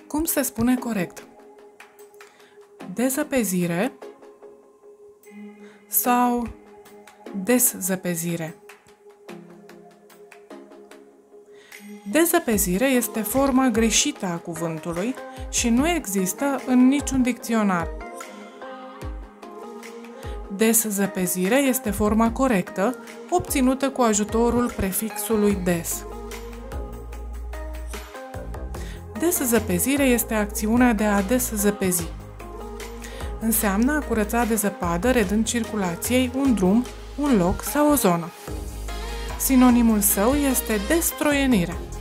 Cum se spune corect? Dezăpezire sau deszăpezire? Dezăpezire este forma greșită a cuvântului și nu există în niciun dicționar. Deszăpezire este forma corectă, obținută cu ajutorul prefixului des. Deszăpezire este acțiunea de a deszăpezi. Înseamnă a curăța de zăpadă, redând circulației un drum, un loc sau o zonă. Sinonimul său este destroienire.